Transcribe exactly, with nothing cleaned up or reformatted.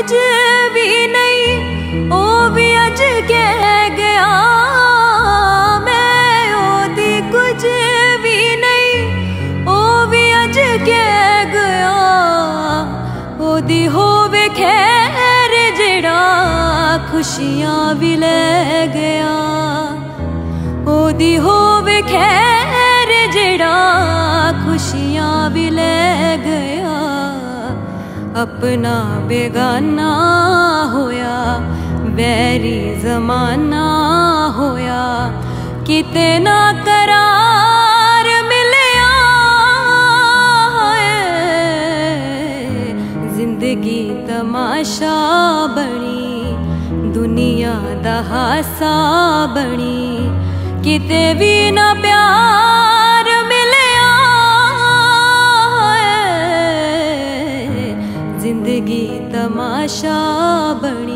कुछ भी नहीं, ओ भी अज कह गया। मैं ओदी कुछ भी नहीं, ओ भी अज कह गया। ओदी होवे खैर जेड़ा खुशियां भी ले गया। ओदी होवे खैर जेड़ा खुशियां भी ले गया। अपना बेगाना होया, बैरी जमाना होया, किते ना करार मिलया है। जिंदगी तमाशा बनी, दुनिया दा हासा बनी, किते भी ना प्यार मिलया है। जिंदगी तमाशा बनी।